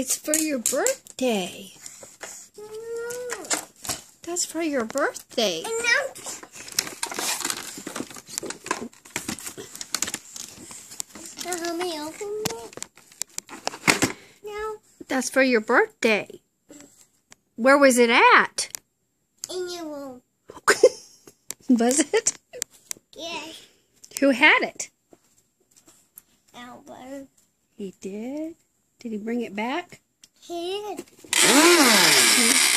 It's for your birthday. That's for your birthday. Help me open it. No. That's for your birthday. Where was it at? In your room. Was it? Yes. Who had it? Albert. He did? Did he bring it back? He did.